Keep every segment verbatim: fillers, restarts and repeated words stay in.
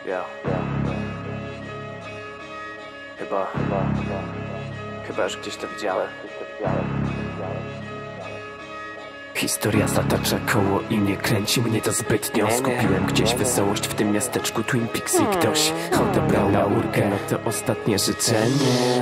Ja, ja. Chyba, chyba, chyba, chyba już gdzieś to widziałem. Historia zatacza koło i nie kręci mnie to zbytnio. Skupiłem gdzieś wesołość w tym miasteczku Twin Peaks i ktoś odebrał laurkę. No to ostatnie życzenie.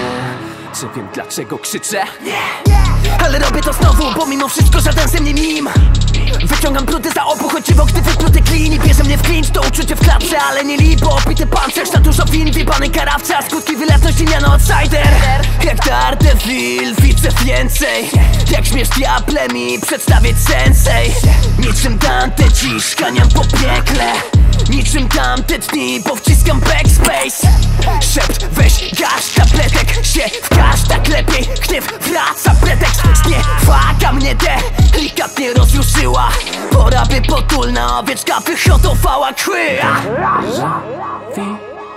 Czy wiem dlaczego krzyczę? Nie! Ale robię to znowu, bo mimo wszystko żaden ze mnie mim. Wyciągam brudy za obu, choć w gdy wypluty klin i bierze mnie w klincz. To uczucie w klapce, ale nie libo. Opity pancerz, za dużo win, wjebany karawca. Skutki wyletność, imiano outsider. Jak Daredevil, widzę więcej. Jak śmiesz diable mi przedstawić sensei. Niczym Dante dziś szkaniam po piekle. Niczym tamte dni, bo wciskam backspace. Szept, weź gasz tabletek, się wkaż tak lepiej. Gniew wraca, pretekst zniewaga mnie delikatnie rozjuszyła. Pora by potulna owieczka wyhodowała kły. Déjà vu,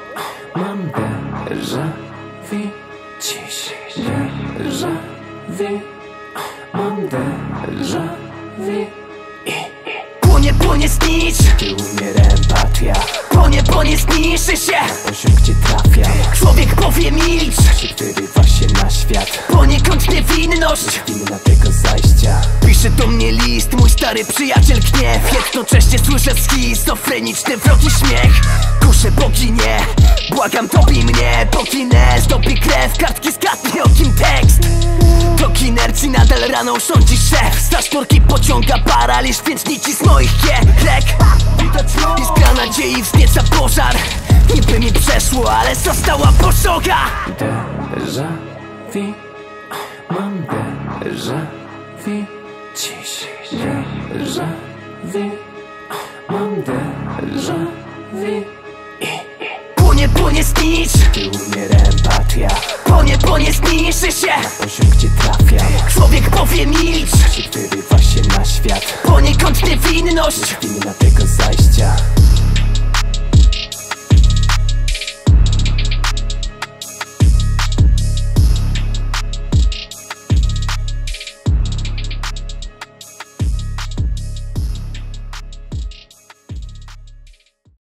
mam déjà vu. Dziś déjà vu, mam déjà vu. Płonie, płonie, znicz. Ty umiera empatia. Płonie, płonie, zniszczy się. Poziom, gdzie trafiam. Człowiek powie milcz. Czy wyrywa się na świat. Poniekąd niewinność. Inna tego zajścia. Pisze do mnie list, mój stary przyjaciel gniew. Jednocześnie słyszę schizofreniczny wrogi śmiech. Kuszę boginię, błagam tobie mnie. Boginę zdobi krew, kartki zgadnie o kim tekst. Tok inercji nadal raną rządzi szef. Straż torki pociąga paraliż, więc nici z moich kierek. Iskra nadziei wznieca pożar. Niby mi przeszło, ale została poszoga. Déjà vu, mam déjà vu. Dziś déjà vu, mam déjà vu. Płonie, płonie, znicz. Ty umiera empatia. Płonie, płonie, zniszczy się. Poziom, gdzie trafiam. Człowiek powie milcz. Czy wyrywa się na świat. Poniekąd niewinność. Inna tego